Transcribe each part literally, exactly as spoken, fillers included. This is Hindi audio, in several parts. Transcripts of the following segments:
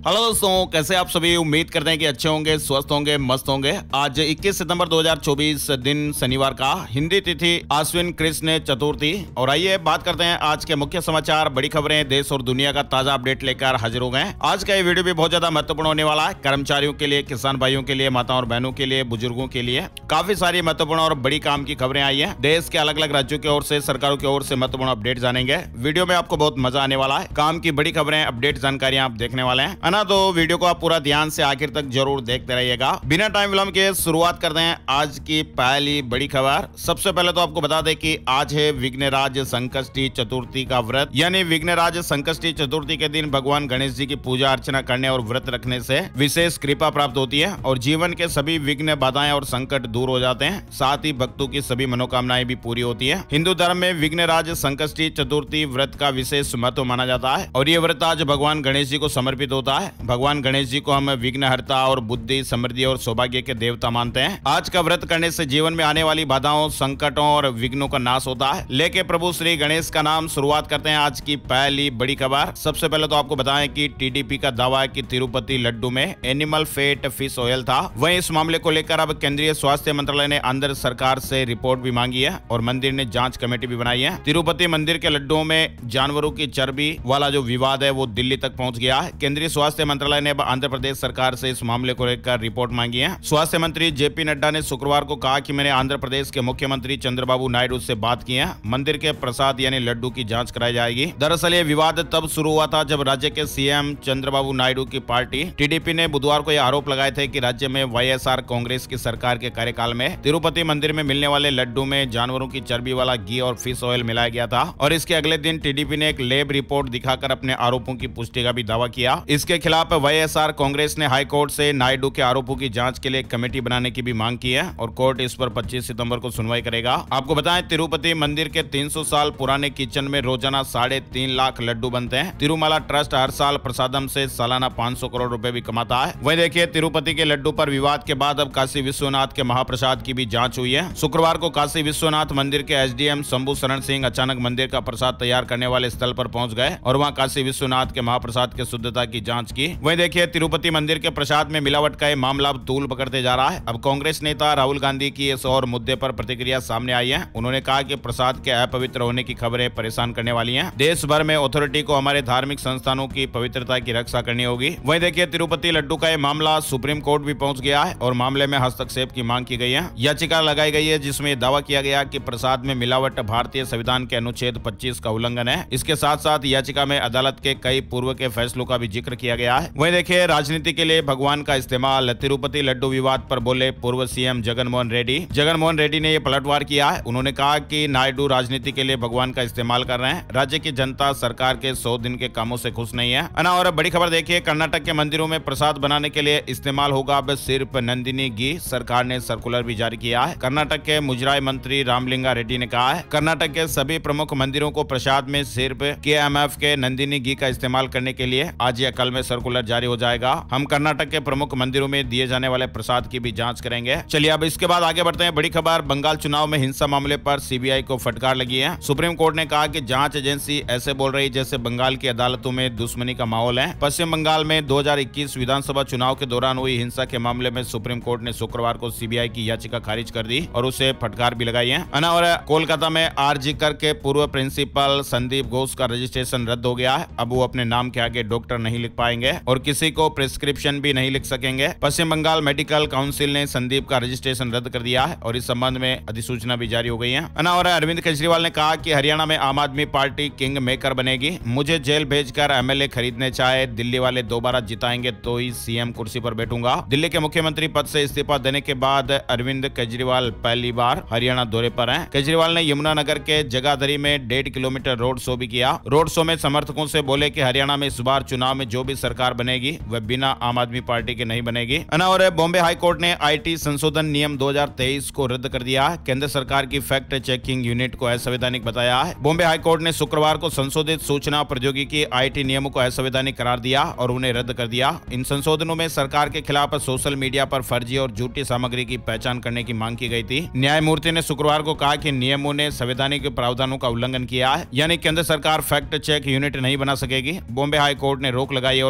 हेलो दोस्तों, कैसे आप सभी। उम्मीद करते हैं कि अच्छे होंगे, स्वस्थ होंगे, मस्त होंगे। आज इक्कीस सितंबर दो हज़ार चौबीस दिन शनिवार का, हिंदी तिथि आश्विन कृष्ण चतुर्थी। और आइए बात करते हैं आज के मुख्य समाचार, बड़ी खबरें, देश और दुनिया का ताजा अपडेट लेकर हाजिर हो गए। आज का ये वीडियो भी बहुत ज्यादा महत्वपूर्ण होने वाला है। कर्मचारियों के लिए, किसान भाइयों के लिए, माताओं और बहनों के लिए, बुजुर्गों के लिए काफी सारी महत्वपूर्ण और बड़ी काम की खबरें आई है। देश के अलग अलग राज्यों की ओर से, सरकारों की ओर से महत्वपूर्ण अपडेट जानेंगे। वीडियो में आपको बहुत मजा आने वाला है। काम की बड़ी खबरें, अपडेट जानकारियां आप देखने वाले हैं ना, तो वीडियो को आप पूरा ध्यान से आखिर तक जरूर देखते रहिएगा। बिना टाइम विलंब के शुरुआत करते हैं आज की पहली बड़ी खबर। सबसे पहले तो आपको बता दें कि आज है विघ्नराज संकष्टी चतुर्थी का व्रत, यानी विघ्नराज संकष्टी चतुर्थी के दिन भगवान गणेश जी की पूजा अर्चना करने और व्रत रखने से विशेष कृपा प्राप्त होती है और जीवन के सभी विघ्न, बाधाएं और संकट दूर हो जाते हैं। साथ ही भक्तों की सभी मनोकामनाएं भी पूरी होती है। हिंदू धर्म में विघ्नराज संकष्टी चतुर्थी व्रत का विशेष महत्व माना जाता है और ये व्रत आज भगवान गणेश जी को समर्पित होता है। भगवान गणेश जी को हम विघ्नहर्ता और बुद्धि, समृद्धि और सौभाग्य के देवता मानते हैं। आज का व्रत करने से जीवन में आने वाली बाधाओं, संकटों और विघ्नों का नाश होता है। लेके प्रभु श्री गणेश का नाम शुरुआत करते हैं आज की पहली बड़ी खबर। सबसे पहले तो आपको बताएं कि टीडीपी का दावा है कि तिरुपति लड्डू में एनिमल फेट फिश ऑयल था। वहीं इस मामले को लेकर अब केंद्रीय स्वास्थ्य मंत्रालय ने आंध्र सरकार से रिपोर्ट भी मांगी है और मंदिर ने जांच कमेटी भी बनाई है। तिरुपति मंदिर के लड्डुओं में जानवरों की चर्बी वाला जो विवाद है वो दिल्ली तक पहुंच गया है। केंद्रीय स्वास्थ्य मंत्रालय ने आंध्र प्रदेश सरकार से इस मामले को लेकर रिपोर्ट मांगी है। स्वास्थ्य मंत्री जेपी नड्डा ने शुक्रवार को कहा कि मैंने आंध्र प्रदेश के मुख्यमंत्री चंद्रबाबू नायडू से बात की है। मंदिर के प्रसाद यानी लड्डू की जांच कराई जाएगी। दरअसल ये विवाद तब शुरू हुआ था जब राज्य के सीएम चंद्रबाबू नायडू की पार्टी टीडीपी ने बुधवार को यह आरोप लगाए थे कि राज्य में वाईएसआर कांग्रेस की सरकार के कार्यकाल में तिरुपति मंदिर में मिलने वाले लड्डू में जानवरों की चर्बी वाला घी और फिश ऑयल मिलाया गया था। और इसके अगले दिन टीडीपी ने एक लैब रिपोर्ट दिखाकर अपने आरोपों की पुष्टि का भी दावा किया। इसके खिलाफ वाईएसआर कांग्रेस ने हाई कोर्ट से नायडू के आरोपों की जांच के लिए कमेटी बनाने की भी मांग की है और कोर्ट इस पर पच्चीस सितंबर को सुनवाई करेगा। आपको बताएं, तिरुपति मंदिर के तीन सौ साल पुराने किचन में रोजाना साढ़े तीन लाख लड्डू बनते हैं। तिरुमाला ट्रस्ट हर साल प्रसादम से सालाना पाँच सौ करोड़ रुपए भी कमाता है। वहीं देखिए, तिरुपति के लड्डू पर विवाद के बाद अब काशी विश्वनाथ के महाप्रसाद की भी जांच हुई है। शुक्रवार को काशी विश्वनाथ मंदिर के एसडीएम शंभू शरण सिंह अचानक मंदिर का प्रसाद तैयार करने वाले स्थल पर पहुंच गए और वहां काशी विश्वनाथ के महाप्रसाद की शुद्धता की जांच की। वहीं देखिए, तिरुपति मंदिर के प्रसाद में मिलावट का ये मामला अब तूल पकड़ते जा रहा है। अब कांग्रेस नेता राहुल गांधी की इस और मुद्दे पर प्रतिक्रिया सामने आई है। उन्होंने कहा कि प्रसाद के अपवित्र होने की खबरें परेशान करने वाली हैं। देश भर में अथॉरिटी को हमारे धार्मिक संस्थानों की पवित्रता की रक्षा करनी होगी। वहीं देखिए, तिरुपति लड्डू का ये मामला सुप्रीम कोर्ट भी पहुंच गया है और मामले में हस्तक्षेप की मांग की गई है। याचिका लगाई गई है जिसमें दावा किया गया कि प्रसाद में मिलावट भारतीय संविधान के अनुच्छेद पच्चीस का उल्लंघन है। इसके साथ साथ याचिका में अदालत के कई पूर्व के फैसलों का भी जिक्र किया गया है। वहीं देखिए, राजनीति के लिए भगवान का इस्तेमाल, तिरुपति लड्डू विवाद पर बोले पूर्व सीएम जगनमोहन रेड्डी। जगनमोहन रेड्डी ने यह पलटवार किया है। उन्होंने कहा कि नायडू राजनीति के लिए भगवान का इस्तेमाल कर रहे हैं। राज्य की जनता सरकार के सौ दिन के कामों से खुश नहीं है ना। और बड़ी खबर देखिए, कर्नाटक के मंदिरों में प्रसाद बनाने के लिए इस्तेमाल होगा अब सिर्फ नंदिनी घी। सरकार ने सर्कुलर भी जारी किया है। कर्नाटक के मुजराई मंत्री रामलिंगा रेड्डी ने कहा है, कर्नाटक के सभी प्रमुख मंदिरों को प्रसाद में सिर्फ केएमएफ के नंदिनी घी का इस्तेमाल करने के लिए आज या कल में सर्कुलर जारी हो जाएगा। हम कर्नाटक के प्रमुख मंदिरों में दिए जाने वाले प्रसाद की भी जांच करेंगे। चलिए अब इसके बाद आगे बढ़ते हैं। बड़ी खबर, बंगाल चुनाव में हिंसा मामले पर सीबीआई को फटकार लगी है। सुप्रीम कोर्ट ने कहा कि जांच एजेंसी ऐसे बोल रही जैसे बंगाल की अदालतों में दुश्मनी का माहौल है। पश्चिम बंगाल में दो हज़ार इक्कीस विधानसभा चुनाव के दौरान हुई हिंसा के मामले में सुप्रीम कोर्ट ने शुक्रवार को सीबीआई की याचिका खारिज कर दी और उसे फटकार भी लगाई है। और कोलकाता में आरजीकर के पूर्व प्रिंसिपल संदीप घोष का रजिस्ट्रेशन रद्द हो गया है। अब वो अपने नाम के आगे डॉक्टर नहीं लिख पाएंगे और किसी को प्रिस्क्रिप्शन भी नहीं लिख सकेंगे। पश्चिम बंगाल मेडिकल काउंसिल ने संदीप का रजिस्ट्रेशन रद्द कर दिया है और इस संबंध में अधिसूचना भी जारी हो गई है। और अरविंद केजरीवाल ने कहा कि हरियाणा में आम आदमी पार्टी किंग मेकर बनेगी। मुझे जेल भेजकर एमएलए खरीदने चाहे दिल्ली वाले दोबारा जिताएंगे तो ही सीएम कुर्सी पर बैठूंगा। दिल्ली के मुख्यमंत्री पद से इस्तीफा देने के बाद अरविंद केजरीवाल पहली बार हरियाणा दौरे पर हैं। केजरीवाल ने यमुनानगर के जगाधरी में डेढ़ किलोमीटर रोड शो भी किया। रोड शो में समर्थकों से बोले कि हरियाणा में इस बार चुनाव में जो भी सरकार बनेगी वह बिना आम आदमी पार्टी के नहीं बनेगी। और बॉम्बे हाई कोर्ट ने आईटी संशोधन नियम दो हज़ार तेईस को रद्द कर दिया है। केंद्र सरकार की फैक्ट चेकिंग यूनिट को असंवैधानिक बताया है। बॉम्बे हाई कोर्ट ने शुक्रवार को संशोधित सूचना प्रौद्योगिकी आईटी नियमों को असंवैधानिक करार दिया और उन्हें रद्द कर दिया। इन संशोधनों में सरकार के खिलाफ सोशल मीडिया पर फर्जी और झूठी सामग्री की पहचान करने की मांग की गई थी। न्यायमूर्ति ने शुक्रवार को कहा कि नियमों ने संवैधानिक प्रावधानों का उल्लंघन किया है, यानी केंद्र सरकार फैक्ट चेक यूनिट नहीं बना सकेगी। बॉम्बे हाई कोर्ट ने रोक लगाई और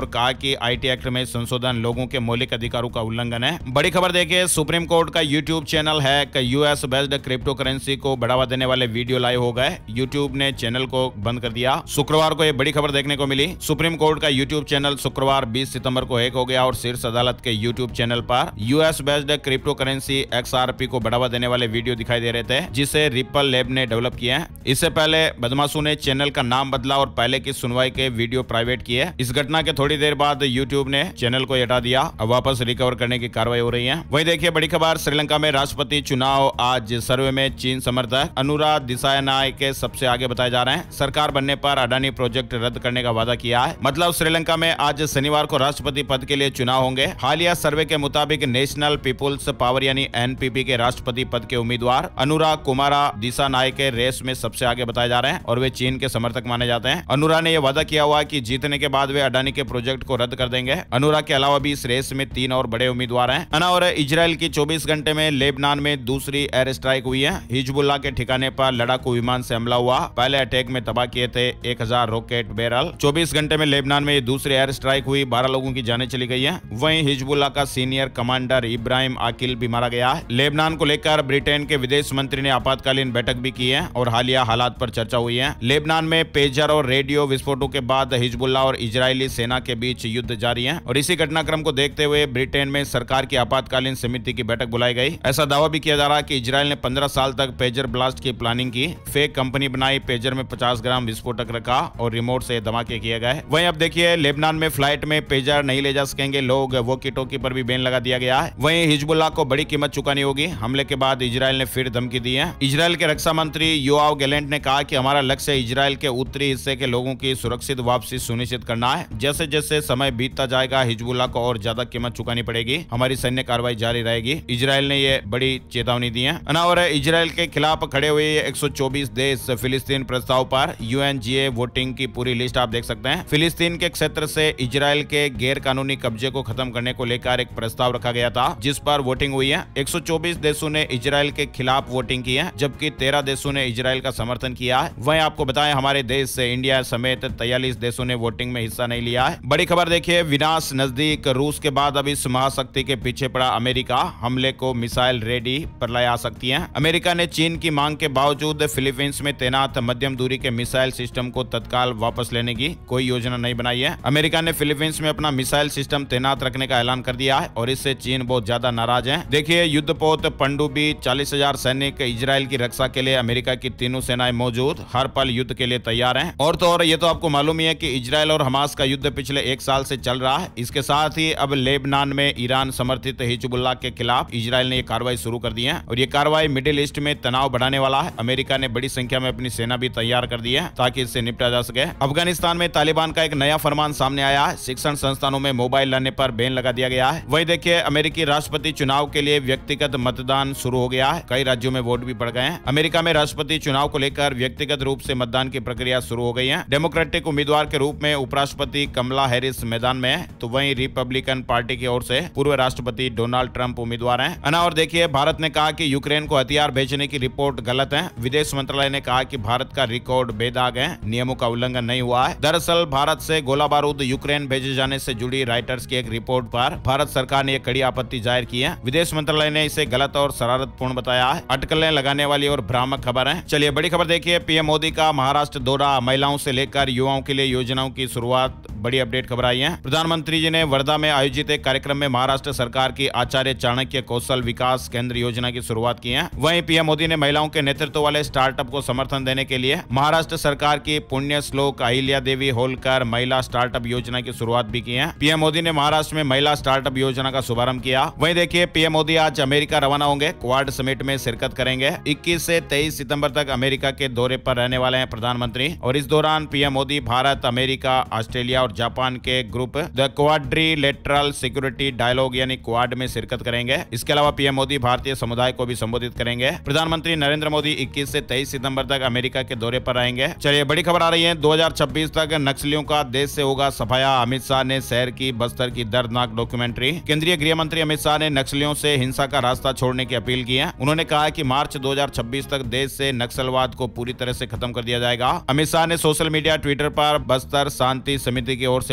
और कहा कि आईटी एक्ट में संशोधन लोगों के मौलिक अधिकारों का उल्लंघन है। बड़ी खबर देखिए, सुप्रीम कोर्ट का यूट्यूब चैनल है कि यूएस बेस्ड क्रिप्टो करेंसी को बढ़ावा देने वाले वीडियो लाइव हो गए। यूट्यूब ने चैनल को बंद कर दिया। शुक्रवार को यह बड़ी खबर देखने को मिली। सुप्रीम कोर्ट का यूट्यूब चैनल शुक्रवार बीस सितंबर को हैक हो गया और शीर्ष अदालत के यूट्यूब चैनल पर US based crypto currency XRP को बढ़ावा देने वाले वीडियो दिखाई दे रहे थे, जिसे रिपल लैब ने डेवलप किया है। इससे पहले बदमाशों ने चैनल का नाम बदला और पहले की सुनवाई के वीडियो प्राइवेट किए। इस घटना के थोड़ी देर बाद यूट्यूब ने चैनल को हटा दिया। अब वापस रिकवर करने की कार्रवाई हो रही है। वहीं देखिए बड़ी खबर, श्रीलंका में राष्ट्रपति चुनाव आज। सर्वे में चीन समर्थक अनुराग दिसानायके सबसे आगे बताए जा रहे हैं। सरकार बनने पर अडानी प्रोजेक्ट रद्द करने का वादा किया है। मतलब श्रीलंका में आज शनिवार को राष्ट्रपति पद के लिए चुनाव होंगे। हालिया सर्वे के मुताबिक नेशनल पीपुल्स पावर यानी एनपीपी के राष्ट्रपति पद के उम्मीदवार अनुराग कुमारा दिसानायके रेस में सबसे आगे बताए जा रहे हैं और वे चीन के समर्थक माने जाते हैं। अनुराग ने यह वादा किया हुआ कि जीतने के बाद वे अडानी के प्रोजेक्ट को रद्द कर देंगे। अनुराग के अलावा भी इस रेस में तीन और बड़े उम्मीदवार हैं। अना और इजराइल की चौबीस घंटे में लेबनान में दूसरी एयर स्ट्राइक हुई है। हिजबुल्लाह के ठिकाने पर लड़ाकू विमान से हमला हुआ। पहले अटैक में तबाह किए थे एक हजार रॉकेट बैरल। चौबीस घंटे में लेबनान में दूसरी एयर स्ट्राइक हुई। बारह लोगों की जानें चली गई है। वहीं हिजबुल्लाह का सीनियर कमांडर इब्राहिम आकिल भी मारा गया है। लेबनान को लेकर ब्रिटेन के विदेश मंत्री ने आपातकालीन बैठक भी की है और हालिया हालात पर चर्चा हुई है। लेबनान में पेजर और रेडियो विस्फोटों के बाद हिजबुल्लाह और इजरायली सेना के बीच युद्ध जारी है और इसी घटनाक्रम को देखते हुए ब्रिटेन में सरकार की आपातकालीन समिति की बैठक बुलाई गई। ऐसा दावा भी किया जा रहा है कि इजरायल ने पंद्रह साल तक पेजर ब्लास्ट की प्लानिंग की। फेक कंपनी बनाई, पेजर में पचास ग्राम विस्फोटक रखा और रिमोट से धमाके किए गए। वहीं अब देखिए लेबनान में फ्लाइट में पेजर नहीं ले जा सकेंगे लोग, वॉकी टॉकी पर भी बैन लगा दिया गया है। वहीं हिजबुल्लाह को बड़ी कीमत चुकानी होगी। हमले के बाद इजरायल ने फिर धमकी दी है। इजरायल के रक्षा मंत्री योआव गैलेंट ने कहा कि हमारा लक्ष्य इजरायल के उत्तरी हिस्से के लोगों की सुरक्षित वापसी सुनिश्चित करना है। जैसे जैसे समय बीतता जाएगा हिजबुल्लाह को और ज्यादा कीमत चुकानी पड़ेगी। हमारी सैन्य कार्रवाई जारी रहेगी। इजरायल ने यह बड़ी चेतावनी दी है। और इजरायल के खिलाफ खड़े हुए एक सौ चौबीस देश फिलिस्तीन प्रस्ताव पर यूएनजीए वोटिंग की पूरी लिस्ट आप देख सकते हैं। फिलिस्तीन के क्षेत्र से इजरायल के गैर कानूनी कब्जे को खत्म करने को लेकर एक प्रस्ताव रखा गया था, जिस पर वोटिंग हुई है। एक सौ चौबीस देशों ने इजरायल के खिलाफ वोटिंग की है, जबकि तेरह देशों ने इजरायल का समर्थन किया है। वहीं आपको बताएं हमारे देश से इंडिया समेत तैतालीस देशों ने वोटिंग में हिस्सा नहीं लिया है। बड़ी खबर देखिए, विनाश नजदीक। रूस के बाद अब इस महाशक्ति के पीछे पड़ा अमेरिका। हमले को मिसाइल रेडी पर लाया आ सकती है। अमेरिका ने चीन की मांग के बावजूद फिलीपींस में तैनात मध्यम दूरी के मिसाइल सिस्टम को तत्काल वापस लेने की कोई योजना नहीं बनाई है। अमेरिका ने फिलीपींस में अपना मिसाइल सिस्टम तैनात रखने का ऐलान कर दिया है और इससे चीन बहुत ज्यादा नाराज है। देखिए युद्धपोत पनडुब्बी चालीस हजार सैनिक इजरायल की रक्षा के लिए अमेरिका की तीनों सेनाएं मौजूद, हर पल युद्ध के लिए तैयार हैं। और तो और ये तो आपको मालूम ही है कि इजरायल और हमास का युद्ध पिछले एक साल से चल रहा है। इसके साथ ही अब लेबनान में ईरान समर्थित हिजबुल्लाह के खिलाफ इजरायल ने यह कार्रवाई शुरू कर दी है और ये कार्रवाई मिडिल ईस्ट में तनाव बढ़ाने वाला है। अमेरिका ने बड़ी संख्या में अपनी सेना भी तैयार कर दी है ताकि इससे निपटा जा सके। अफगानिस्तान में तालिबान का एक नया फरमान सामने आया है। शिक्षण संस्थानों में मोबाइल लाने पर बैन लगा दिया गया है। वही देखिए अमेरिकी राष्ट्रपति चुनाव के लिए व्यक्तिगत मतदान शुरू हो गया है। कई राज्यों में वोट भी पड़ गए हैं। अमेरिका में राष्ट्रपति चुनाव को लेकर व्यक्तिगत रूप से मतदान की प्रक्रिया शुरू हो गई है। डेमोक्रेटिक उम्मीदवार के रूप में उपराष्ट्रपति कमला हैरिस मैदान में है, तो वहीं रिपब्लिकन पार्टी की ओर से पूर्व राष्ट्रपति डोनाल्ड ट्रंप उम्मीदवार हैं। अना और देखिए भारत ने कहा कि यूक्रेन को हथियार भेजने की रिपोर्ट गलत है। विदेश मंत्रालय ने कहा कि भारत का रिकॉर्ड बेदाग है, नियमों का उल्लंघन नहीं हुआ है। दरअसल भारत से गोला बारूद यूक्रेन भेजे जाने से जुड़ी राइटर्स की एक रिपोर्ट पर भारत सरकार ने यह कड़ी आपत्ति जाहिर की है। विदेश मंत्रालय ने इसे गलत और शरारतपूर्ण बताया है। अटकलें लगाने वाली और भ्रामक खबर है। चलिए बड़ी खबर देखिए, पीएम मोदी का महाराष्ट्र दौरा, महिलाओं से लेकर युवाओं के लिए योजनाओं की शुरुआत। बड़ी अपडेट खबर आई है। प्रधानमंत्री जी ने वर्धा में आयोजित एक कार्यक्रम में महाराष्ट्र सरकार की आचार्य चाणक्य कौशल विकास केंद्र योजना की शुरुआत की है। वहीं पीएम मोदी ने महिलाओं के नेतृत्व वाले स्टार्टअप को समर्थन देने के लिए महाराष्ट्र सरकार की पुण्य श्लोक अहिल्या देवी होलकर महिला स्टार्टअप योजना की शुरुआत भी की है। पीएम मोदी ने महाराष्ट्र में महिला स्टार्टअप योजना का शुभारंभ किया। वहीं देखिए पीएम मोदी आज अमेरिका रवाना होंगे, क्वाड समिट में शिरकत करेंगे। इक्कीस से तेईस सितंबर तक अमेरिका के दौरे पर रहने वाले हैं प्रधानमंत्री और इस दौरान PM Modi Bharat, America, Australia और जापान के group the quadrilateral security dialogue यानी क्वाड में शिरकत करेंगे। इसके अलावा पीएम मोदी भारतीय समुदाय को भी संबोधित करेंगे। प्रधानमंत्री नरेंद्र मोदी इक्कीस से तेईस सितंबर तक अमेरिका के दौरे पर रहेंगे। चलिए बड़ी खबर आ रही है, दो हजार छब्बीस तक नक्सलियों का देश से होगा सफाया। अमित शाह ने शेयर की बस्तर की दर्दनाक डॉक्यूमेंट्री। केंद्रीय गृह मंत्री अमित शाह ने नक्सलियों से हिंसा का रास्ता छोड़ने की अपील की है। उन्होंने कहा कि मार्च दो हजार छब्बीस तक देश से नक्सलवाद को पूरी तरह से खत्म कर दिया जाएगा। अमित शाह ने सोशल मीडिया ट्विटर पर बस्तर शांति समिति की ओर से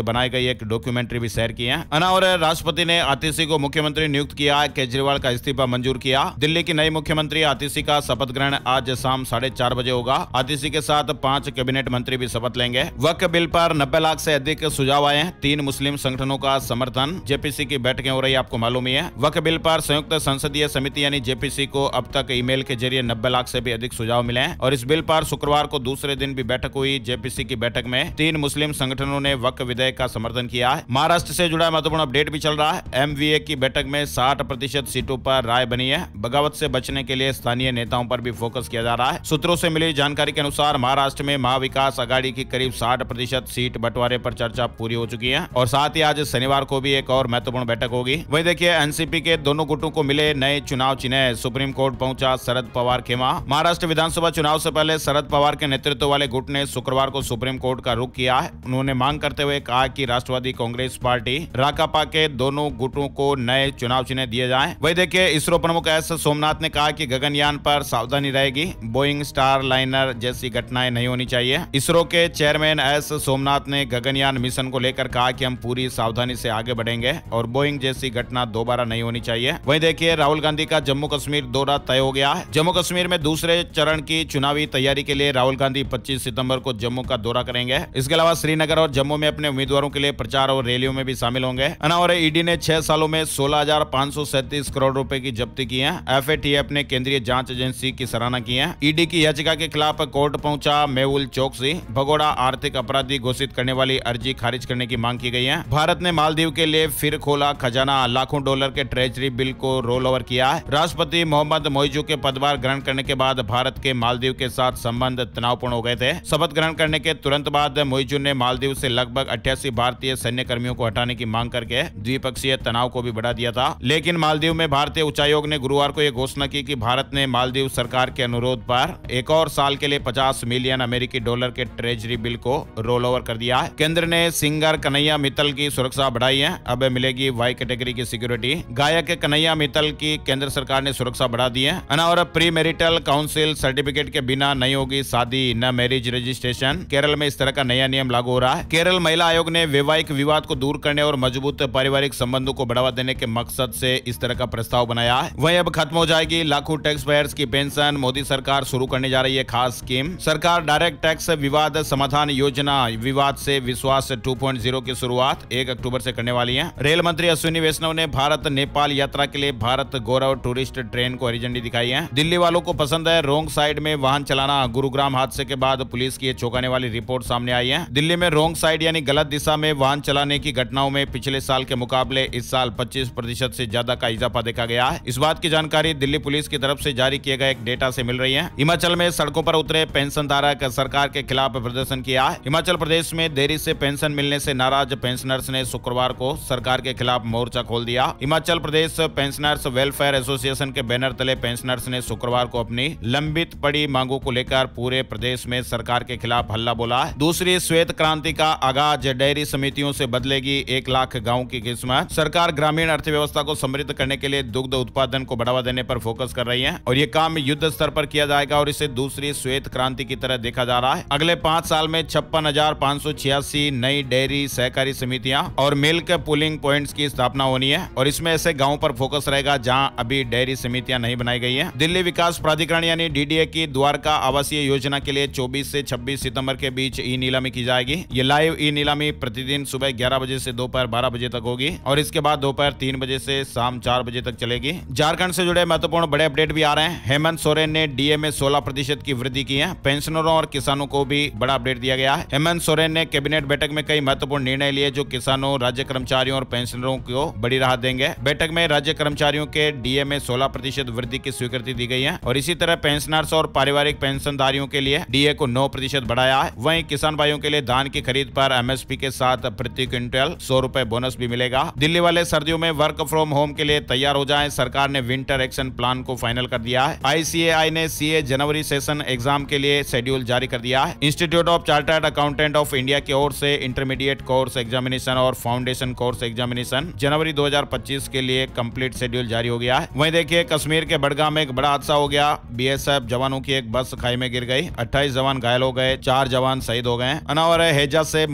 से बनाई गई एक डॉक्यूमेंट्री भी शेयर की है। और राष्ट्रपति ने आतिशी को मुख्यमंत्री नियुक्त किया, केजरीवाल का इस्तीफा मंजूर किया। दिल्ली की नई मुख्यमंत्री आतिशी का शपथ ग्रहण आज शाम साढ़े चार बजे होगा। आतिशी के साथ पांच कैबिनेट मंत्री भी शपथ लेंगे। वक्फ बिल पर नब्बे लाख से अधिक सुझाव आए हैं। तीन मुस्लिम संगठनों का समर्थन। जेपीसी की बैठकें हो रही है, आपको मालूम ही है। वक्फ बिल पर संयुक्त संसदीय समिति यानी जेपीसी को अब तक ईमेल के जरिए नब्बे लाख से भी अधिक सुझाव मिले हैं और इस बिल पर शुक्रवार को दूसरे दिन भी बैठक हुई। जेपीसी की बैठक में तीन मुस्लिम संगठनों ने वक्फ विधेयक का समर्थन किया है। महाराष्ट्र से जुड़ा महत्वपूर्ण अपडेट भी चल रहा है। एमवीए की बैठक में साठ प्रतिशत सीटों पर राय बनी है। बगावत से बचने के लिए स्थानीय नेताओं पर भी फोकस किया जा रहा है। सूत्रों से मिली जानकारी के अनुसार महाराष्ट्र में महाविकास आघाड़ी की करीब साठ प्रतिशत सीट बंटवारे पर चर्चा पूरी हो चुकी है और साथ ही आज शनिवार को भी एक और महत्वपूर्ण बैठक होगी। वहीं देखिए, एनसीपी के दोनों गुटों को मिले नए चुनाव चिन्ह। सुप्रीम कोर्ट पहुंचा शरद पवार खेमा। महाराष्ट्र विधानसभा चुनाव से पहले शरद पवार के नेतृत्व वाले गुट ने शुक्रवार को सुप्रीम कोर्ट का रुख किया है। उन्होंने मांग करते हुए कहा कि राष्ट्रवादी कांग्रेस पार्टी राकापा के दोनों गुटों को नए चुनाव चिन्ह दिए जाएं। वही देखिए, इसरो प्रमुख एस सोमनाथ ने कहा कि गगनयान पर सावधानी रहेगी। बोइंग स्टार लाइनर जैसी घटनाएं नहीं होनी चाहिए। इसरो के चेयरमैन एस सोमनाथ ने गगनयान मिशन को लेकर कहा कि हम पूरी सावधानी से आगे बढ़ेंगे और बोइंग जैसी घटना दोबारा नहीं होनी चाहिए। वहीं देखिए, राहुल गांधी का जम्मू कश्मीर दौरा तय हो गया है। जम्मू कश्मीर में दूसरे चरण की चुनावी तैयारी के लिए राहुल गांधी पच्चीस सितंबर को जम्मू का दौरा करेंगे। इसके अलावा श्रीनगर और जम्मू में अपने उम्मीदवारों के लिए प्रचार और रैलियों में भी शामिल होंगे। और ईडी ने छह सालों में सोलह हजार पाँच सौ सैंतीस करोड़ रुपए की जब्ती की है। एफएटीएफ ने केंद्रीय जांच एजेंसी की सराहना की है। ईडी की याचिका के खिलाफ कोर्ट पहुंचा मेहुल चोकसी। भगोड़ा आर्थिक अपराधी घोषित करने वाली अर्जी खारिज करने की मांग की गई है। भारत ने मालदीव के लिए फिर खोला खजाना। लाखों डॉलर के ट्रेजरी बिल को रोल ओवर किया है। राष्ट्रपति मोहम्मद मोइजू के पदभार ग्रहण करने के बाद भारत के मालदीव के साथ संबंध तनावपूर्ण हो गए थे। शपथ ग्रहण करने के तुरंत बाद मोइजू ने मालदीव से लगभग अट्ठासी भारतीय सैन्य कर्मियों को हटाने की मांग करके द्विपक्षीय तनाव को भी बढ़ा दिया था। लेकिन मालदीव में भारतीय उच्चायोग ने गुरुवार को यह घोषणा की कि भारत ने मालदीव सरकार के अनुरोध पर एक और साल के लिए पचास मिलियन अमेरिकी डॉलर के ट्रेजरी बिल को रोल ओवर कर दिया है। केंद्र ने सिंगर कन्हैया मित्तल की सुरक्षा बढ़ाई है। अब मिलेगी वाई कैटेगरी की सिक्योरिटी। गायक कन्हैया मित्तल की केंद्र सरकार ने सुरक्षा बढ़ा दी है। और प्री मैरिटल काउंसिल सर्टिफिकेट के बिना नहीं होगी शादी, न मैरिज रजिस्ट्रेशन। केरल में इस तरह का नया नियम लागू हो रहा है। केरल महिला आयोग ने वैवाहिक विवाद को दूर करने और मजबूत पारिवारिक संबंधों को बढ़ावा देने के मकसद से इस तरह का प्रस्ताव बनाया है। वहीं अब खत्म हो जाएगी लाखों टैक्स पेयर्स की पेंशन। मोदी सरकार शुरू करने जा रही है खास स्कीम। सरकार डायरेक्ट टैक्स विवाद समाधान योजना विवाद से विश्वास टू पॉइंट ज़ीरो की शुरुआत एक अक्टूबर से करने वाली है। रेल मंत्री अश्विनी वैष्णव ने भारत नेपाल यात्रा के लिए भारत गौरव टूरिस्ट ट्रेन को हरी झंडी दिखाई है। दिल्ली वालों को पसंद है रोंग साइड में वाहन चलाना। गुरुग्राम हादसे के बाद पुलिस की चौंकाने वाली रिपोर्ट सामने आई है। दिल्ली में रोंग साइड यानी गलत दिशा में वाहन चलाने की घटनाओं में पिछले साल के मुकाबले इस साल पच्चीस प्रतिशत से ज्यादा का इजाफा देखा गया है। इस बात की जानकारी दिल्ली पुलिस की तरफ से जारी किए गए एक डेटा से मिल रही है। हिमाचल में सड़कों पर उतरे पेंशन धारक सरकार के खिलाफ प्रदर्शन किया। हिमाचल प्रदेश में देरी से पेंशन मिलने से नाराज पेंशनर्स ने शुक्रवार को सरकार के खिलाफ मोर्चा खोल दिया। Himachal Pradesh pensioners welfare association के बैनर तले पेंशनर्स ने शुक्रवार को अपनी लंबित पड़ी मांगों को लेकर पूरे प्रदेश में सरकार के खिलाफ हल्ला बोला। दूसरी श्वेत क्रांति का आगाज। डेयरी समितियों से बदलेगी एक लाख गाँव की किस्मत। सरकार ग्रामीण अर्थव्यवस्था को समृद्ध करने के लिए दुग्ध उत्पादन को बढ़ावा देने पर फोकस कर रही है और ये काम युद्ध स्तर पर किया जाएगा और इसे दूसरी श्वेत क्रांति की तरह देखा जा रहा है। अगले पांच साल में छप्पन हजार पाँच सौ छियासी नई डेयरी सहकारी समितियां और मिल्क पुलिंग पॉइंट्स की स्थापना होनी है और इसमें ऐसे गाँव पर फोकस रहेगा जहां अभी डेयरी समितियां नहीं बनाई गई है। दिल्ली विकास प्राधिकरण यानी डीडीए की द्वारका आवासीय योजना के लिए चौबीस से छब्बीस सितंबर के बीच ई नीलामी की जाएगी। ये लाइव ई नीलामी प्रतिदिन सुबह ग्यारह बजे से दोपहर बारह बजे तक होगी और इसके बाद दोपहर तीन बजे से शाम चार बजे तक चलेगी। झारखंड से जुड़े महत्वपूर्ण बड़े अपडेट भी आ रहे हैं। हेमंत सोरेन ने डीए में सोलह प्रतिशत की वृद्धि की है। पेंशनरों और किसानों को भी बड़ा अपडेट दिया गया है। हेमंत सोरेन ने कैबिनेट बैठक में कई महत्वपूर्ण निर्णय लिए जो किसानों, राज्य कर्मचारियों और पेंशनरों को बड़ी राहत देंगे। बैठक में राज्य कर्मचारियों के डीए में सोलह प्रतिशत वृद्धि की स्वीकृति दी गई है और इसी तरह पेंशनर्स और पारिवारिक पेंशनधारियों के लिए डीए को नौ प्रतिशत बढ़ाया है। वहीं किसान भाइयों के लिए धान की खरीद पर एमएसपी के साथ प्रति क्विंटल सौ रुपए बोनस भी मिलेगा। दिल्ली वाले सर्दियों में वर्क फ्रॉम होम के लिए तैयार हो जाएं। सरकार ने विंटर एक्शन प्लान को फाइनल कर दिया है। आईसीएआई ने सीए जनवरी सेशन एग्जाम के लिए शेड्यूल जारी कर दिया है। Institute of Chartered Accountant of India की ओर से इंटरमीडिएट कोर्स एग्जामिनेशन और फाउंडेशन कोर्स एग्जामिनेशन जनवरी दो हजार पच्चीस के लिए कंप्लीट शेड्यूल जारी हो गया है। वहीं देखिए, कश्मीर के बडगाम में एक बड़ा हादसा हो गया। बीएसएफ जवानों की एक बस खाई में गिर गई। अट्ठाईस जवान घायल हो गए, चार जवान शहीद हो गए। और हेजा से मौत के मामले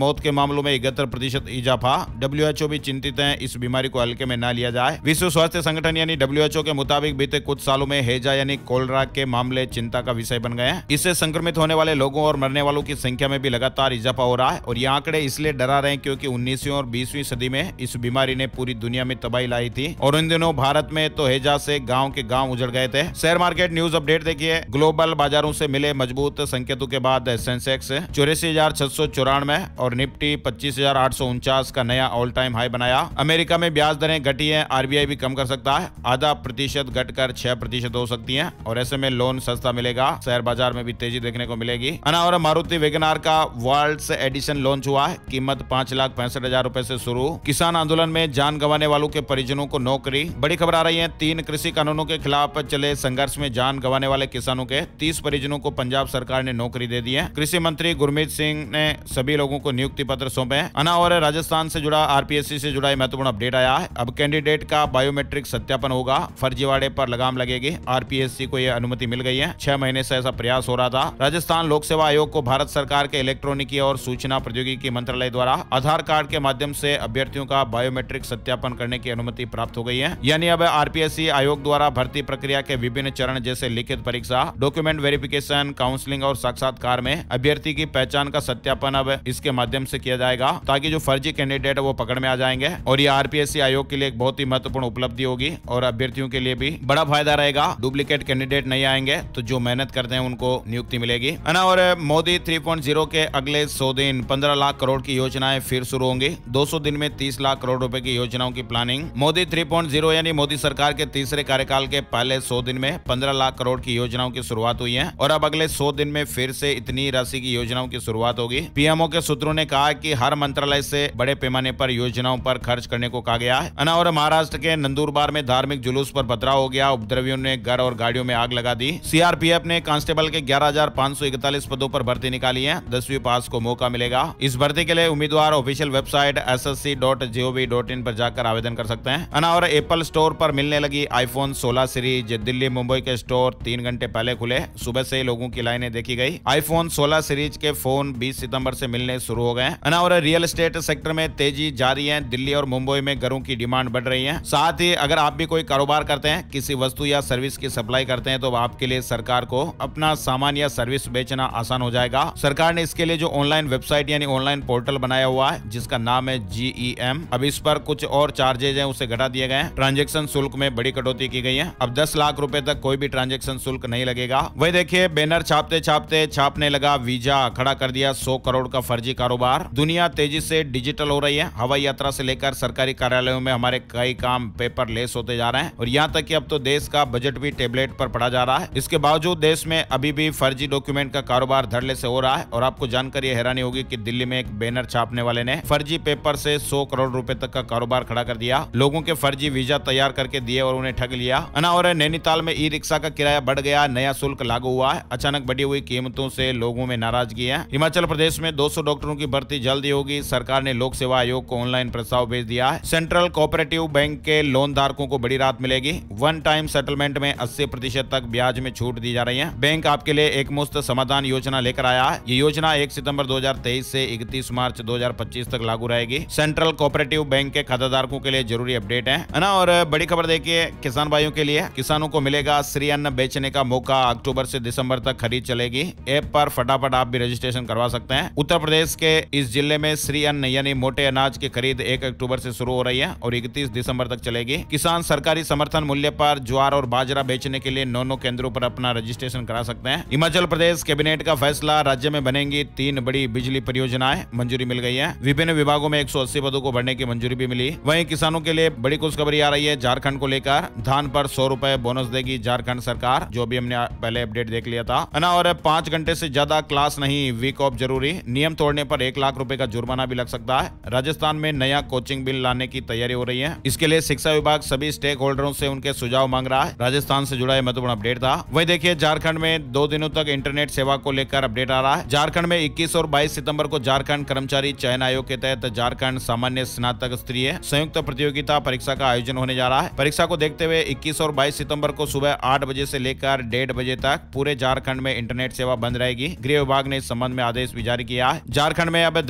मामलों में इकहत्तर प्रतिशत इजाफा। डब्ल्यूएचओ भी चिंतित है इस बीमारी को हल्के में न लिया जाए। विश्व स्वास्थ्य संगठन यानी डब्ल्यूएचओ के मुताबिक बीते कुछ सालों में हैजा यानी कोलेरा के मामले चिंता का विषय बन गए हैं। इससे संक्रमित होने वाले लोगों और मरने वालों की संख्या में भी लगातार इजाफा हो रहा है और ये आंकड़े इसलिए डरा रहे हैं क्योंकि उन्नीसवीं और बीसवीं सदी में इस बीमारी ने पूरी दुनिया में तबाही लाई थी और इन दिनों भारत में तो हैजा से गांव के गांव उजड़ गए थे। शेयर मार्केट न्यूज अपडेट देखिए। ग्लोबल बाजारों से मिले मजबूत संकेतों के बाद सेंसेक्स चौरासी हजार छह सौ चौरानवे और निफ्टी पच्चीस हजार आठ सौ उनचास का नया ऑल टाइम हाई बनाया। अमेरिका में ब्याज दरें घटी है, आरबीआई भी कम कर सकता है, आधा प्रतिशत घटकर छह प्रतिशत हो सकती है और ऐसे में लोन सस्ता मिलेगा। शेयर बाजार में भी तेजी देखने को मिलेगी। और मारुति वैगनआर का वर्ल्ड्स एडिशन लॉन्च हुआ है। कीमत पांच लाख पैंसठ हजार रूपए से शुरू। किसान आंदोलन में जान गंवाने वालों के परिजनों को नौकरी। बड़ी खबर आ रही है। तीन कृषि कानूनों के खिलाफ चले संघर्ष में जान गंवाने वाले किसानों के तीस परिजनों को पंजाब सरकार ने नौकरी दे दी है। कृषि मंत्री गुरमीत सिंह ने सभी लोगों को नियुक्ति पत्र सौंपे। अना और राजस्थान से जुड़ा आरपीएससी से जुड़ा महत्वपूर्ण अपडेट आया है। अब कैंडिडेट का बायोमेट्रिक सत्यापन होगा, फर्जीवाड़े पर लगाम लगेगी। आरपीएससी को यह अनुमति मिल गई है। छह महीने से ऐसा प्रयास हो रहा था। राजस्थान लोक सेवा आयोग को भारत सरकार के इलेक्ट्रॉनिकी और सूचना प्रौद्योगिकी मंत्रालय द्वारा आधार कार्ड के माध्यम से अभ्यर्थियों का बायोमेट्रिक सत्यापन करने की अनुमति प्राप्त हो गई है। यानी अब आरपीएससी आयोग द्वारा भर्ती प्रक्रिया के विभिन्न चरण जैसे लिखित परीक्षा, डॉक्यूमेंट वेरिफिकेशन, काउंसलिंग और साक्षात्कार में अभ्यर्थी की पहचान का सत्यापन अब इसके माध्यम से किया जाएगा ताकि जो फर्जी कैंडिडेट है वो पकड़ में आ जाएंगे और ये आरपीएससी आयोग के लिए एक बहुत ही महत्वपूर्ण उपलब्धि होगी और अभ्यर्थियों के लिए भी बड़ा फायदा रहेगा। डुप्लीकेट कैंडिडेट नहीं आएंगे तो जो मेहनत करते हैं उनको नियुक्ति मिलेगी। और मोदी थ्री पॉइंट ज़ीरो के अगले सौ दिन पंद्रह लाख करोड़ की योजनाएं फिर शुरू होंगी। दो सौ दिन में तीस लाख करोड़ रुपए की योजनाओं की planning. Modi three point zero यानी मोदी सरकार के तीसरे कार्यकाल के पहले सौ दिन में पंद्रह लाख करोड़ की योजनाओं की शुरुआत हुई है और अब अगले सौ दिन में फिर से इतनी राशि की योजनाओं की शुरुआत होगी। पीएमओ के सूत्रों ने कहा कि हर मंत्रालय से बड़े पैमाने पर योजनाओं पर खर्च करने को कहा गया है। और महाराष्ट्र के नंदुरबार में धार्मिक जुलूस पर पथराव हो गया। उपद्रवियों ने घर और गाड़ियों में आग लगा दी। सीआरपीएफ ने कांस्टेबल के ग्यारह हजार पाँच सौ इकतालीस पदों पर भर्ती निकाली है। दसवीं पास को मौका मिलेगा। इस भर्ती के लिए उम्मीदवार official website S S C dot G O V dot in पर जाकर आवेदन कर सकते हैं। और एप्पल स्टोर पर मिलने लगी आईफोन सोलह सीरीज। दिल्ली मुंबई के स्टोर तीन घंटे पहले खुले। सुबह से लोगों की लाइनें देखी गई। आईफोन सोलह सीरीज के फोन बीस सितंबर से मिलने शुरू हो गए। और रियल एस्टेट सेक्टर में तेजी जारी है। दिल्ली और मुंबई में घरों की डिमांड बढ़ रही है। साथ ही अगर आप भी कोई कारोबार करते हैं, किसी वस्तु या सर्विस की सप्लाई करते हैं तो आपके लिए सरकार को अपना सामान या सर्विस बेचना आसान हो जाएगा। सरकार ने इसके लिए जो ऑनलाइन वेबसाइट यानी ऑनलाइन पोर्टल बनाया हुआ है जिसका नाम है जी ई एम, अब इस पर कुछ और चार्जेज हैं उसे घटा दिए गए हैं। ट्रांजैक्शन शुल्क में बड़ी कटौती की गई है। अब दस लाख रुपए तक कोई भी ट्रांजैक्शन शुल्क नहीं लगेगा। वही देखिए, बैनर छापते छापते छापने लगा वीजा, खड़ा कर दिया सौ करोड़ का फर्जी कारोबार। दुनिया तेजी से डिजिटल हो रही है। हवाई यात्रा से लेकर सरकारी कार्यालयों में हमारे कई काम पेपर लेस होते जा रहे हैं और यहाँ तक कि अब तो देश का बजट भी टेबलेट पर पढ़ा जा रहा है। इसके बावजूद देश में अभी भी फर्जी डॉक्यूमेंट का कारोबार धड़ल्ले से हो रहा है और आपको जानकर यह हैरानी होगी कि दिल्ली में एक बैनर छापने वाले ने फर्जी पेपर से सौ करोड़ रुपए तक का कारोबार खड़ा कर दिया। लोगों के फर्जी वीजा तैयार करके दिए और उन्हें ठग लिया। और नैनीताल में ई रिक्शा का किराया बढ़ गया। नया शुल्क लागू हुआ है। अचानक बढ़ी हुई कीमतों से लोगों में नाराजगी है। हिमाचल प्रदेश में दो सौ डॉक्टरों की भर्ती जल्दी होगी। सरकार ने लोक सेवा आयोग को ऑनलाइन प्रस्ताव भेज दिया है। सेंट्रल कोऑपरेटिव बैंक के लोन धारकों को बड़ी राहत मिलेगी। वन टाइम सेटलमेंट में अस्सी प्रतिशत तक ब्याज में छूट दी जा रही है। बैंक आपके लिए एक मुफ्त समाधान योजना लेकर आया है। ये योजना एक सितंबर दो हजार तेईस से इकतीस मार्च दो हजार पच्चीस तक लागू रहेगी। सेंट्रल कोऑपरेटिव बैंक के खाताधारकों के लिए जरूरी अपडेट है ना। और बड़ी खबर देखिए किसान भाइयों के लिए, किसानों को मिलेगा श्री अन्न बेचने का मौका। अक्टूबर से दिसंबर तक खरीद चलेगी। ऐप पर फटाफट आप भी रजिस्ट्रेशन करवा सकते हैं। उत्तर प्रदेश के इस जिले में श्री अन्न यानी मोटे अनाज की खरीद एक अक्टूबर से शुरू हो रही है और इकतीस दिसंबर तक चलेगी। किसान सरकारी समर्थन मूल्य पर ज्वार और बाजरा बेचने के लिए नौ नौ केंद्रों पर अपना रजिस्ट्रेशन करा सकते हैं। हिमाचल प्रदेश कैबिनेट का फैसला, राज्य में बनेंगी तीन बड़ी बिजली परियोजनाएं, मंजूरी मिल गई है। विभिन्न विभागों में एक सौ अस्सी पदों को भरने की मंजूरी भी मिली। वहीं किसानों के लिए बड़ी खुशखबरी आ रही है झारखंड को लेकर। धान पर सौ रुपए बोनस देगी झारखंड सरकार, जो भी हमने पहले अपडेट देख लिया था ना। और पांच घंटे से ज्यादा क्लास नहीं, वीक ऑफ जरूरी। नियम तोड़ने पर एक लाख रुपए का जुर्माना भी लग सकता है। राजस्थान में नया कोचिंग बिल लाने की तैयारी हो रही है। इसके लिए शिक्षा विभाग सभी स्टेक होल्डरों से उनके सुझाव मांग रहा है। राजस्थान से जुड़ा महत्वपूर्ण अपडेट था। वही देखिए झारखंड में दो दिनों तक इंटरनेट सेवा को लेकर अपडेट आ रहा है। झारखंड में इक्कीस और बाईस सितंबर को झारखंड कर्मचारी चयन आयोग के तहत झारखंड सामान्य स्नातक स्तरीय संयुक्त प्रतियोगिता परीक्षा का आयोजन होने जा रहा है। परीक्षा को देखते हुए इक्कीस और बाईस सितंबर को सुबह आठ बजे से लेकर डेढ़ बजे तक पूरे झारखंड में इंटरनेट सेवा बंद रहेगी। गृह विभाग ने इस संबंध में आदेश भी जारी किया है। झारखंड में अब धन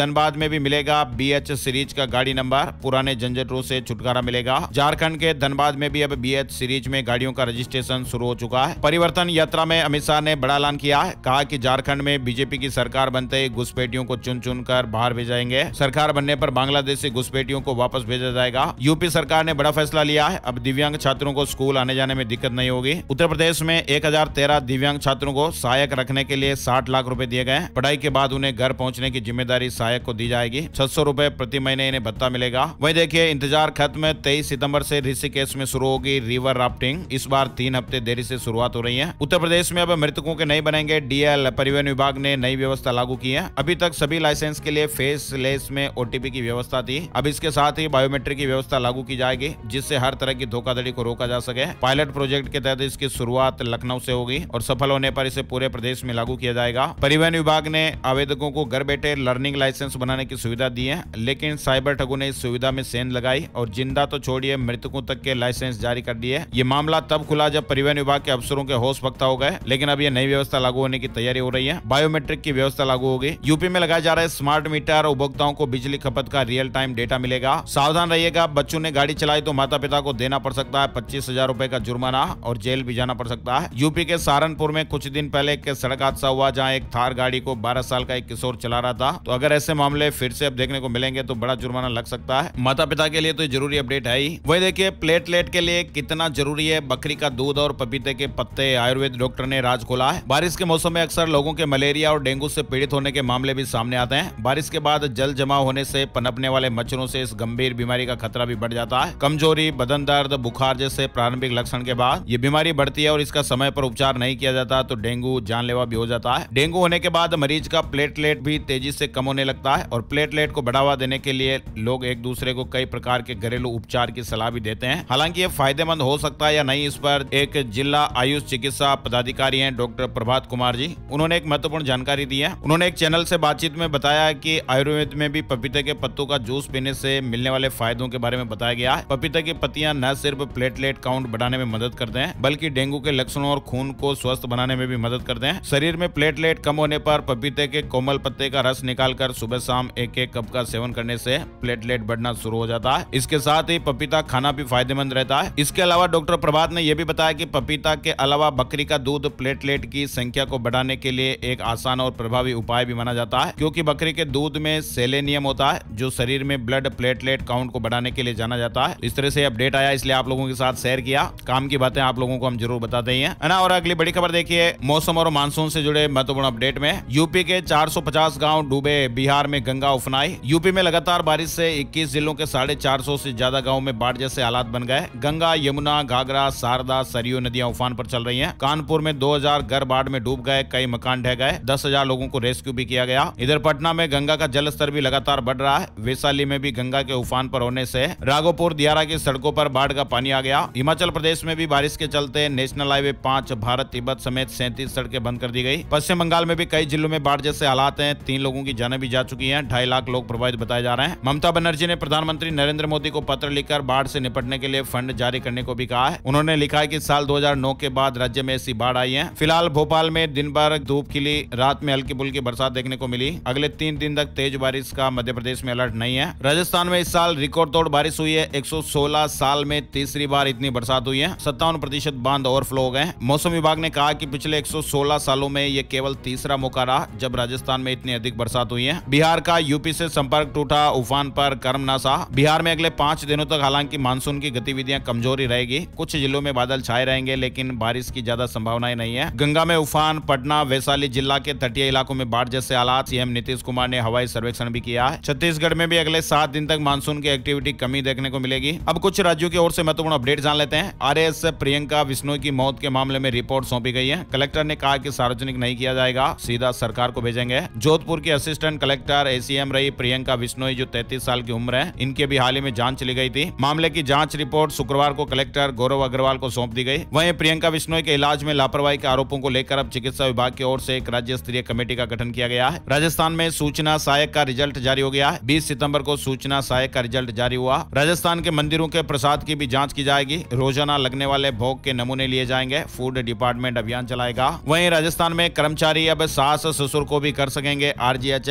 धनबाद में भी मिलेगा बी एच सीरीज का गाड़ी नंबर, पुराने झंझटों से छुटकारा मिलेगा। झारखंड के धनबाद में भी अब बी एच सीरीज में गाड़ियों का रजिस्ट्रेशन शुरू हो चुका है। परिवर्तन यात्रा में अमित शाह ने बड़ा ऐलान किया है, कहा कि झारखंड में बीजेपी की सरकार बनते ही घुसपैठियों को चुन चुन कर बाहर भेजाएंगे। सरकार बनने पर बांग्लादेशी घुसपैठियों को वापस भेजा जाएगा। यूपी सरकार ने बड़ा फैसला लिया है, अब दिव्यांग छात्रों को स्कूल आने जाने में दिक्कत नहीं होगी। उत्तर प्रदेश में एक हजार तेरह दिव्यांग छात्रों को सहायक रखने के लिए साठ लाख रुपए दिए गए। पढ़ाई के बाद उन्हें घर पहुंचने की जिम्मेदारी सहायक को दी जाएगी। छह सौ रुपए प्रति महीने इन्हें भत्ता मिलेगा। वहीं देखिए, इंतजार खत्म, तेईस सितंबर से ऋषिकेश में शुरू होगी रिवर राफ्टिंग। इस बार तीन हफ्ते देरी से शुरुआत हो रही है। उत्तर प्रदेश में अब मृतकों के नहीं बनेंगे डीएल, परिवहन विभाग ने नई व्यवस्था लागू की है। अभी तक सभी लाइसेंस के लिए फेसलेस में ओटीपी की व्यवस्था थी, अब इसके साथ ही बायोमेट्रिक की व्यवस्था लागू की जाएगी, जिससे हर तरह की धोखाधड़ी को रोका जा सके। पायलट प्रोजेक्ट के तहत इसकी शुरुआत लखनऊ से होगी और सफल होने पर इसे पूरे प्रदेश में लागू किया जाएगा। परिवहन विभाग ने आवेदकों को घर बैठे लर्निंग लाइसेंस बनाने की सुविधा दी है, लेकिन साइबर ठगों ने इस सुविधा में सेंध लगाई और जिंदा तो छोड़िए मृतकों तक के लाइसेंस जारी कर दिए। ये मामला तब खुला जब परिवहन विभाग के अफसरों के होश पख्ता हो गए, लेकिन अब ये नई व्यवस्था लागू होने की तैयारी हो रही है। बायोमेट्रिक की व्यवस्था लागू होगी। यूपी में लगाए जा रहे स्मार्ट मीटर उपभोक्ताओं को बिजली खपत का रियल टाइम डेटा मिलेगा। सावधान रहिएगा, बच्चों ने गाड़ी चलाई तो माता पिता को देना पड़ सकता है पच्चीस हजार रुपए का जुर्माना और जेल भी जाना पड़ सकता है। यूपी के सहारनपुर में कुछ दिन पहले एक सड़क हादसा हुआ, जहां एक थार गाड़ी को बारह साल का एक किशोर चला रहा था। तो अगर ऐसे मामले फिर से अब देखने को मिलेंगे तो बड़ा जुर्माना लग सकता है। माता पिता के लिए तो जरूरी अपडेट है ही। वही देखिए, प्लेटलेट के लिए कितना जरूरी है बकरी का दूध और पपीते के पत्ते, आयुर्वेद डॉक्टर ने राज खोला है। बारिश के मौसम में अक्सर लोगों के मलेरिया और डेंगू से पीड़ित होने के मामले भी सामने आते हैं। बारिश के बाद जल जमाव होने से पनपने वाले मच्छरों से इस गंभीर बीमारी का खतरा भी बढ़ जाता है। कमजोरी, बदन दर्द, बुखार जैसे प्रारंभिक लक्षण के बाद ये बीमारी बढ़ती है और इसका समय पर उपचार नहीं किया जाता तो डेंगू जानलेवा भी हो जाता है। डेंगू होने के बाद मरीज का प्लेटलेट भी तेजी से कम होने लगता है और प्लेटलेट को बढ़ावा देने के लिए लोग एक दूसरे को कई प्रकार के घरेलू उपचार की सलाह भी देते हैं। हालांकि ये फायदेमंद हो सकता है या नहीं, इस पर एक जिला आयुष चिकित्सा पदाधिकारी हैं डॉक्टर प्रभात कुमार जी, उन्होंने एक महत्वपूर्ण जानकारी दी है। उन्होंने एक चैनल से बातचीत में बताया कि आयुर्वेद में भी पपीते के पत्तों का जूस पीने से मिलने वाले फायदों के बारे में बताया गया है। पपीते की पत्तियां न सिर्फ प्लेटलेट काउंट बढ़ाने में मदद करते हैं, बल्कि डेंगू के लक्षणों और खून को स्वस्थ बनाने में भी मदद करते हैं। शरीर में प्लेटलेट कम होने पर पपीते के कोमल पत्ते का रस निकालकर सुबह शाम एक एक कप का सेवन करने से प्लेटलेट बढ़ना शुरू हो जाता है। इसके साथ ही पपीता खाना भी फायदेमंद रहता है। इसके अलावा डॉक्टर प्रभात ने यह भी बताया कि पपीता के अलावा बकरी का दूध प्लेटलेट की संख्या को बढ़ाने के लिए एक आसान और प्रभावी उपाय भी माना जाता है, क्योंकि बकरी के दूध में सेलेनियम होता है जो शरीर में ब्लड प्लेटलेट काउंट को बढ़ाने के लिए जाना जाता है। इस तरह से अपडेट आया, इसलिए आप लोगों के साथ शेयर किया। काम की बातें आप लोगों को हम जरूर बताते ही हैं, है ना। और अगली बड़ी खबर देखिए, मौसम और मानसून से जुड़े महत्वपूर्ण अपडेट में यूपी के चार सौ पचास गांव डूबे, बिहार में गंगा उफनाई। यूपी में लगातार बारिश से इक्कीस जिलों के साढ़े चार सौ से ज्यादा गाँव में बाढ़ जैसे हालात बन गए। गंगा, यमुना, घाघरा, शारदा, सरयू नदियां उफान पर चल रही हैं। कानपुर में दो हजार घर बाढ़ में डूब गए, कई मकान ढह गए, दस हजार लोगों को रेस्क्यू भी किया गया। इधर पटना में गंगा का जल स्तर भी लगातार बढ़ रहा है। वैशाली में भी गंगा के उफान पर होने से राघोपुर, दियारा की सड़कों पर बाढ़ का पानी आ गया। हिमाचल प्रदेश में भी बारिश के चलते नेशनल हाईवे पांच भारत तिब्बत समेत सैंतीस सड़कें बंद कर दी गई। पश्चिम बंगाल में भी कई जिलों में बाढ़ जैसे हालात हैं, तीन लोगों की जानें भी जा चुकी हैं, ढाई लाख लोग प्रभावित बताए जा रहे हैं। ममता बनर्जी ने प्रधानमंत्री नरेंद्र मोदी को पत्र लिखकर बाढ़ से निपटने के लिए फंड जारी करने को भी कहा है। उन्होंने लिखा है कि साल दो हजार नौ के बाद राज्य में ऐसी बाढ़ आई है। फिलहाल भोपाल में दिन भर धूप खिली, रात में हल्की फुल्की बरसात देखने को मिली। अगले तीन दिन तक तेज बारिश का मध्य प्रदेश में अलर्ट नहीं है। राजस्थान में इस साल रिकॉर्ड तोड़ बारिश हुई है। एक सौ सोलह साल में तीसरी बार इतनी बरसात हुई है। सत्तावन प्रतिशत बांध ओवरफ्लो हो गए। मौसम विभाग ने कहा कि पिछले एक सौ सोलह सालों में ये केवल तीसरा मौका रहा जब राजस्थान में इतनी अधिक बरसात हुई है। बिहार का यूपी से संपर्क टूटा, उफान पर कर्मनासा। बिहार में अगले पांच दिनों तक हालांकि मानसून की गतिविधियां कमजोर ही रहेगी। कुछ जिलों में बादल छाए रहेंगे, लेकिन बारिश की ज्यादा संभावनाएं नहीं है। गंगा में उफान, पटना, वैशाली जिला के तटीय इलाकों में बाढ़ जैसे हालात। सीएम नीतीश कुमार ने हवाई सर्वेक्षण भी किया है। छत्तीसगढ़ में भी अगले सात दिन तक मानसून की एक्टिविटी कमी देखने को मिलेगी। अब कुछ राज्यों की ओर से महत्वपूर्ण अपडेट जान लेते हैं। आरएएस प्रियंका बिश्नोई की मौत के मामले में रिपोर्ट सौंपी गई है। कलेक्टर ने कहा कि सार्वजनिक नहीं किया जाएगा, सीधा सरकार को भेजेंगे। जोधपुर की असिस्टेंट कलेक्टर एसीएम रही प्रियंका बिश्नोई, जो तैंतीस साल की उम्र है, इनके भी हाल ही में जांच चली गई थी। मामले की जांच रिपोर्ट शुक्रवार को कलेक्टर गौरव अग्रवाल को सौंप दी गई। वहीं प्रियंका बिश्नोई के इलाज में लापरवाही के आरोपों को लेकर अब चिकित्सा विभाग की ओर से एक राज्य स्तरीय कमेटी का गठन किया गया है। राजस्थान में सूचना सहायक का रिजल्ट जारी हो गया है। बीस सितंबर को सूचना सहायक का रिजल्ट जारी हुआ। राजस्थान के मंदिरों के प्रसाद की भी जांच की जाएगी। रोजाना लगने वाले भोग के नमूने लिए जाएंगे। फूड डिपार्टमेंट अभियान चलाएगा। वहीं राजस्थान में कर्मचारी अब सास ससुर को भी कर सकेंगे आरजीएचएस में शामिल।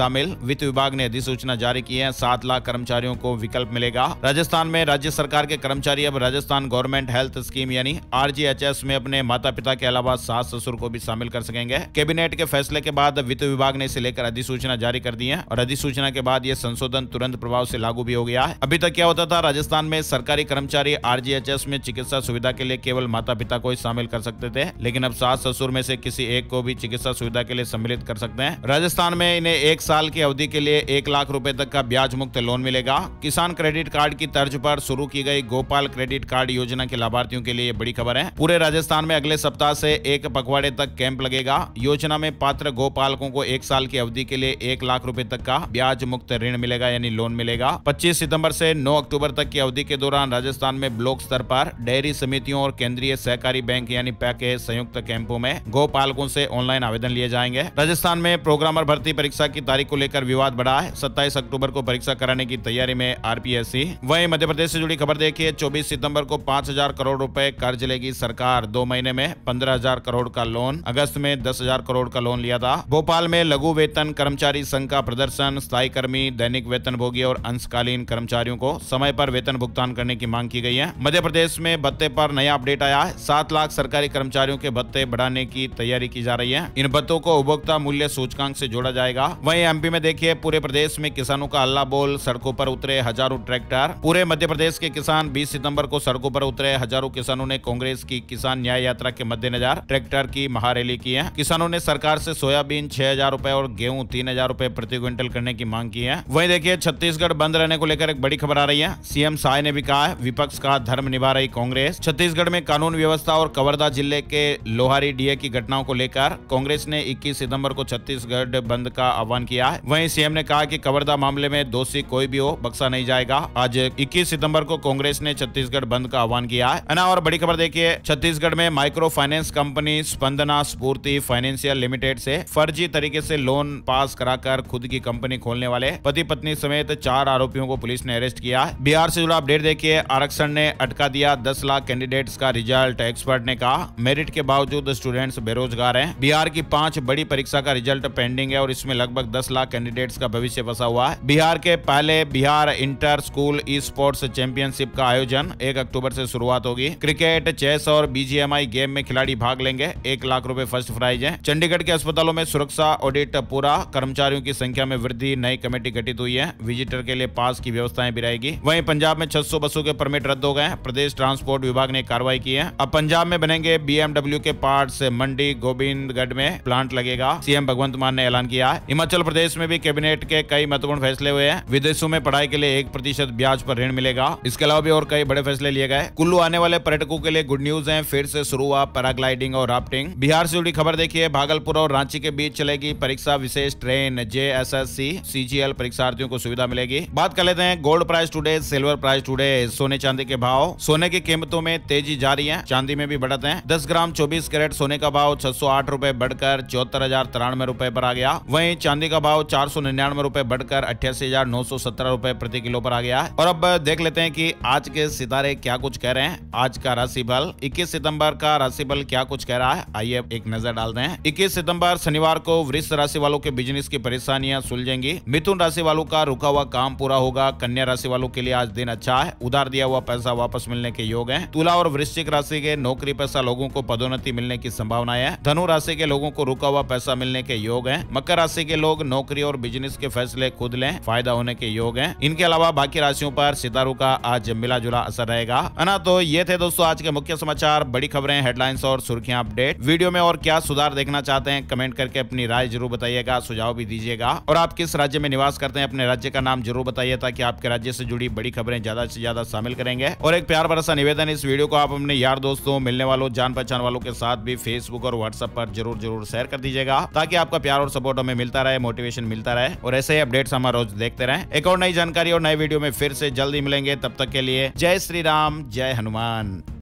शामिल। वित्त विभाग ने अधिसूचना जारी की है। सात लाख कर्मचारियों को विकल्प मिलेगा। राजस्थान में राज्य सरकार के कर्मचारी अब राजस्थान गवर्नमेंट हेल्थ स्कीम यानी आर जी एच एस में अपने माता पिता के अलावा सास ससुर को भी शामिल कर सकेंगे। कैबिनेट के फैसले के बाद वित्त विभाग ने इसे लेकर अधिसूचना जारी कर दी है और अधिसूचना के बाद यह संशोधन तुरंत प्रभाव से लागू भी हो गया है। अभी तक क्या होता था, राजस्थान में सरकारी कर्मचारी आर जी एच एस में चिकित्सा सुविधा के लिए केवल माता पिता को ही शामिल कर सकते थे, लेकिन अब सास ससुर में से किसी एक को भी चिकित्सा सुविधा के लिए सम्मिलित कर सकते हैं। राजस्थान में इन्हें एक साल की अवधि के लिए एक लाख रुपए तक का ब्याज मुक्त लोन मिलेगा। किसान क्रेडिट कार्ड की तर्ज पर शुरू की गई गोपाल क्रेडिट कार्ड योजना के लाभार्थियों के लिए बड़ी खबर है। पूरे राजस्थान में अगले सप्ताह से एक पखवाड़े तक कैंप लगेगा। योजना में पात्र गोपालकों को एक साल की अवधि के लिए एक लाख रुपए तक का ब्याज मुक्त ऋण मिलेगा यानी लोन मिलेगा। पच्चीस सितंबर से नौ अक्टूबर तक की अवधि के दौरान राजस्थान में ब्लॉक स्तर पर डेयरी समितियों और केंद्रीय सहकारी बैंक यानी पैक के संयुक्त कैंपों में गोपालकों से ऑनलाइन आवेदन लिए जाएंगे। राजस्थान में प्रोग्रामर भर्ती परीक्षा की तारीख को लेकर विवाद बढ़ा है। सत्ताईस अक्टूबर को परीक्षा कराने की तैयारी में आर पी एस सी। वहीं मध्य प्रदेश से जुड़ी खबर देखिए, चौबीस सितंबर को पांच हजार करोड़ रुपए कर्ज लेगी सरकार। दो महीने में पंद्रह हजार करोड़ का लोन। अगस्त में दस हजार करोड़ का लोन लिया था। भोपाल में लघु वेतन कर्मचारी संघ का प्रदर्शन। स्थायी कर्मी, दैनिक वेतनभोगी और अंशकालीन कर्मचारियों को समय पर वेतन भुगतान करने की मांग की गई है। मध्य प्रदेश में भत्ते पर नया अपडेट आया है। सात लाख सरकारी कर्मचारियों के भत्ते बढ़ाने की तैयारी की जा रही है। इन भत्तों को उपभोक्ता मूल्य सूचकांक से जोड़ा जाएगा। वहीं एम पी में देखिए, पूरे प्रदेश में किसानों का हल्ला बोल। सड़कों पर उतरे हजारों ट्रैक्टर। पूरे मध्य प्रदेश के किसान बीस सितंबर को सड़कों पर उतरे। हजारों किसानों ने कांग्रेस की किसान न्याय यात्रा के मद्देनजर ट्रैक्टर की महारैली की है। किसानों ने सरकार से सोयाबीन छह हजार रुपए और गेहूं तीन हजार रुपए प्रति क्विंटल करने की मांग की है। वहीं देखिए, छत्तीसगढ़ बंद रहने को लेकर एक बड़ी खबर आ रही है। सीएम साय ने भी कहा है, विपक्ष का धर्म निभा रही कांग्रेस। छत्तीसगढ़ में कानून व्यवस्था और कवर्धा जिले के लोहारी डीए की घटनाओं को लेकर कांग्रेस ने इक्कीस सितंबर को छत्तीसगढ़ बंद का आह्वान किया है। वहीं सीएम ने कहा कि कवर्धा मामले में दोषी कोई भी हो, बख्शा नहीं जाएगा। आज इक्कीस सितंबर को कांग्रेस ने छत्तीसगढ़ बंद का आह्वान किया है ना। और बड़ी खबर देखिए, छत्तीसगढ़ में माइक्रो फाइनेंस कंपनी स्पंदना स्फूर्ति फाइनेंशियल लिमिटेड से फर्जी तरीके से लोन पास कराकर खुद की कंपनी खोलने वाले पति पत्नी समेत चार आरोपियों को पुलिस ने अरेस्ट किया है। बिहार से जुड़ा अपडेट देखिए, आरक्षण ने अटका दिया दस लाख कैंडिडेट्स का रिजल्ट। एक्सपर्ट ने कहा, मेरिट के बावजूद स्टूडेंट्स बेरोजगार हैं। बिहार की पांच बड़ी परीक्षा का रिजल्ट पेंडिंग है और इसमें लगभग दस लाख कैंडिडेट्स का भविष्य फंसा हुआ है। बिहार के पहले Bihar inter school E sports championship का आयोजन एक अक्टूबर से शुरुआत होगी। क्रिकेट, चेस और B G M I game में खिलाड़ी भाग लेंगे। एक लाख रुपए फर्स्ट प्राइज है। चंडीगढ़ के अस्पतालों में सुरक्षा ऑडिट पूरा। कर्मचारियों की संख्या में वृद्धि। नई कमेटी गठित हुई है। विजिटर के लिए पास की व्यवस्थाएं भी रहेगी। वहीं पंजाब में छह सौ बसों के परमिट रद्द हो गए। प्रदेश ट्रांसपोर्ट विभाग ने कार्रवाई की है। अब पंजाब में बनेंगे बी एम डब्ल्यू के पार्ट्स। मंडी गोविंदगढ़ में प्लांट लगेगा। सीएम भगवंत मान ने ऐलान किया है। हिमाचल प्रदेश में भी कैबिनेट के कई महत्वपूर्ण फैसले हुए हैं। विदेशों में पढ़ाई के लिए एक प्रतिशत ब्याज पर ऋण मिलेगा। इसके अलावा भी और कई बड़े फैसले लिए गए। कुल्लू आने वाले पर्यटकों के लिए गुड न्यूज है। फिर से शुरू हुआ पैराग्लाइडिंग और राफ्टिंग। बिहार से जुड़ी खबर देखिए, भागलपुर और रांची के बीच चलेगी परीक्षा विशेष train. J S S C C G L परीक्षार्थियों को सुविधा मिलेगी। बात कर लेते हैं gold price today, silver price today. सोने चांदी के भाव। सोने की कीमतों में तेजी जारी है, चांदी में भी बढ़त है। दस ग्राम चौबीस कैरेट सोने का भाव छह सौ आठ रुपए बढ़कर चौहत्तर हजार तिरानवे रुपए पर आ गया। वहीं चांदी का भाव चार सौ निन्यानवे रुपए बढ़कर अट्ठासी हजार नौ सौ सत्रह रुपए प्रति किलो पर आ गया है। और अब देख लेते हैं कि आज के सितारे क्या कुछ कह रहे हैं। आज का राशि फल इक्कीस सितंबर का राशि फल क्या कुछ कह रहा है, आइए एक नजर डालते हैं। इक्कीस सितंबर शनिवार को वृष राशि वालों के बिजनेस की परेशानियां सुलझेंगी। मिथुन राशि वालों का रुका हुआ काम पूरा होगा। कन्या राशि वालों के लिए आज दिन अच्छा है। उधार दिया हुआ पैसा वापस मिलने के योग है। तुला और वृश्चिक राशि के नौकरी पेशा लोगों को पदोन्नति मिलने की संभावनाएं है। धनु राशि के लोगों को रुका हुआ पैसा मिलने के योग है। मकर राशि के लोग नौकरी और बिजनेस के फैसले खुद लें, फायदा होने के योग है। इनके अलावा बाकी राशियों पर सितारों का आज मिला जुला असर रहेगा, है ना। तो ये थे दोस्तों आज के मुख्य समाचार, बड़ी खबरें, हेडलाइंस और सुर्खियां अपडेट। वीडियो में और क्या सुधार देखना चाहते हैं कमेंट करके अपनी राय जरूर बताइएगा, सुझाव भी दीजिएगा। और आप किस राज्य में निवास करते हैं अपने राज्य का नाम जरूर बताइए, ताकि आपके राज्य से जुड़ी बड़ी खबरें ज्यादा से ज्यादा शामिल करेंगे। और एक प्यार भरा सा निवेदन, इस वीडियो को आप अपने यार दोस्तों, मिलने वालों, जान पहचान वालों के साथ भी फेसबुक और व्हाट्सएप पर जरूर जरूर शेयर कर दीजिएगा, ताकि आपका प्यार और सपोर्ट हमें मिलता रहे, मोटिवेशन मिलता रहे और ऐसे ही अपडेट्स हम रोज देखते रहें। एक और नई जानकारी और नई वीडियो में फिर से जल्दी मिलेंगे। तब तक के लिए जय श्री राम, जय हनुमान।